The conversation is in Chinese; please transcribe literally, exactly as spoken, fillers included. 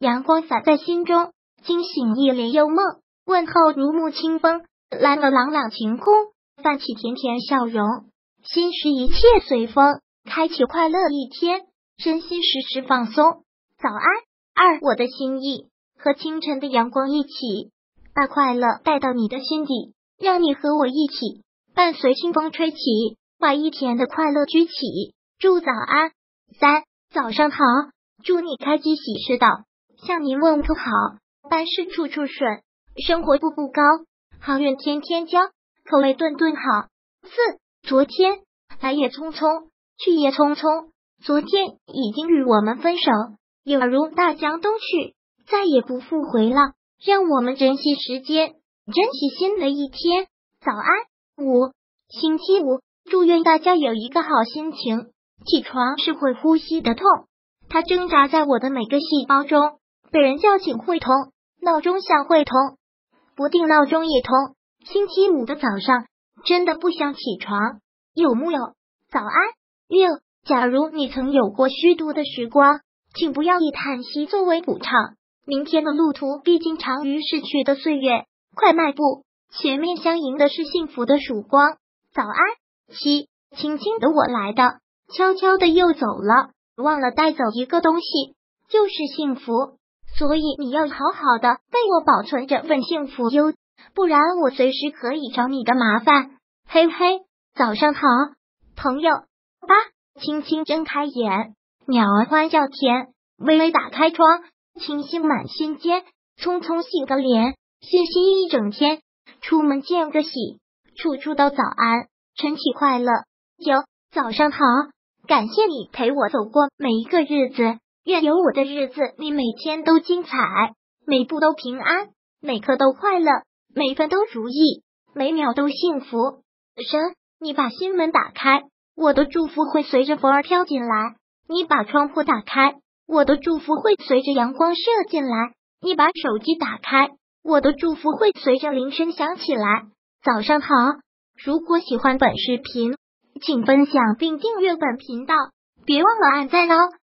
阳光洒在心中，惊醒一帘幽梦，问候如沐清风，蓝了朗朗晴空，泛起甜甜笑容。心时一切随风，开启快乐一天，身心时时放松。早安，二，我的心意，和清晨的阳光一起，把快乐带到你的心底，让你和我一起，伴随清风吹起，把一天的快乐举起。祝早安。三，早上好，祝你开机喜事到，向您问个好，办事处处顺，生活步步高，好运天天交，口味顿顿好。四，昨天来也匆匆，去也匆匆，昨天已经与我们分手，有如大江东去，再也不复回了，让我们珍惜时间，珍惜新的一天。早安。五，星期五，祝愿大家有一个好心情。起床是会呼吸的痛，它挣扎在我的每个细胞中，被人叫醒会痛，闹钟响会痛，不定闹钟也痛。星期五的早上真的不想起床，有木有？早安。六，假如你曾有过虚度的时光，请不要以叹息作为补偿，明天的路途毕竟长于逝去的岁月，快迈步，前面相迎的是幸福的曙光。早安。七，轻轻的我来的，悄悄的又走了，忘了带走一个东西，就是幸福，所以你要好好的被我保存这份幸福哟，不然我随时可以找你的麻烦。嘿嘿，早上好，朋友。八，轻轻睁开眼，鸟儿欢叫天，微微打开窗，清新满心间，匆匆洗个脸，歇息一整天，出门见个喜，处处都早安，晨起快乐。九，早上好，感谢你陪我走过每一个日子，愿有我的日子你每天都精彩，每步都平安，每刻都快乐，每分都如意，每秒都幸福。神，你把心门打开，我的祝福会随着风儿飘进来，你把窗户打开，我的祝福会随着阳光射进来，你把手机打开，我的祝福会随着铃声响起来。早上好，如果喜欢本视频，请分享并订阅本频道，别忘了按赞哦。